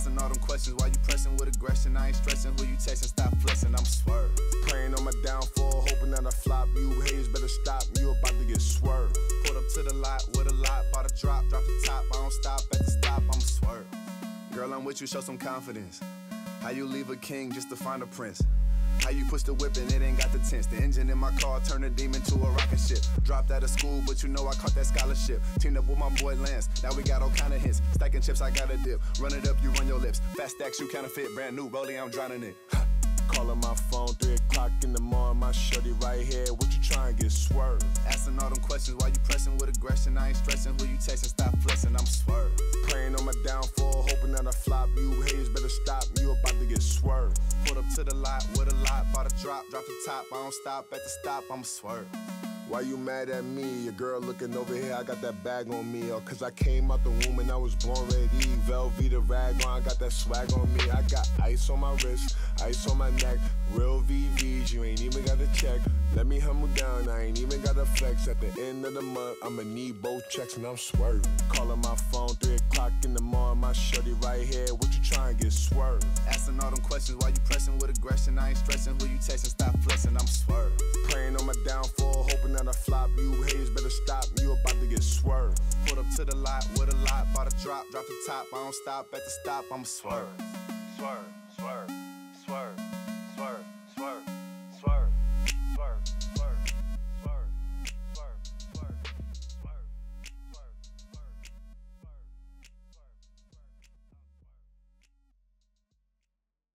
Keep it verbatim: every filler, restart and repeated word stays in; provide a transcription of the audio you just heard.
Asking all them questions while you pressing with aggression. I ain't stressing who you texting, stop flexing, I'm swerved. Praying on my downfall, hoping that I flop. You haters better stop, you about to get swerved. Pulled up to the lot with a lot, bought a drop, drop the top. I don't stop at the stop, I'm swerved. Girl, I'm with you, show some confidence. How you leave a king just to find a prince? How you push the whip and it ain't got the tints? The engine in my car turned a demon to a rocket ship. Dropped out of school, but you know I caught that scholarship. Teamed up with my boy Lance, now we got all kind of hits. Stacking chips, I got a dip. Run it up, you run your lips. Fast stacks, you counterfeit. Brand new rollie, I'm drowning it. Calling my phone, three o'clock in the morning. My shorty right here, what you trying to get swerved? Asking all them questions while you pressing with aggression. I ain't stressing who you texting, stop flexing, I'm swerved. Praying on my downfall, hoping that I flop. You haters better stop, you about to get swerved. Pulled up to the lot with a lot, bought a drop, drop the top. I don't stop at the stop, I'm swerved. Why you mad at me? Your girl looking over here, I got that bag on me. Or cause I came out the womb and I was born ready. Velveeta rag on, I got that swag on me. I got ice on my wrist, ice on my neck. Real V Vs, you ain't even got to check. Let me humble down, I ain't even got to flex. At the end of the month, I'ma need both checks and I'm swerving. Calling my phone, three o'clock in the morning. My shorty right here, what you trying to get swerved? Asking all them questions while you pressing with aggression. I ain't stressing who you texting, stop flexing, I'm swerved. Praying on my downfall, hoping that I flop. You haters better stop, you about to get swerved. Pulled up to the lot with a lot, bought a drop, drop the top. I don't stop at the stop, I'm swerved. Swerve, swerve, swerve.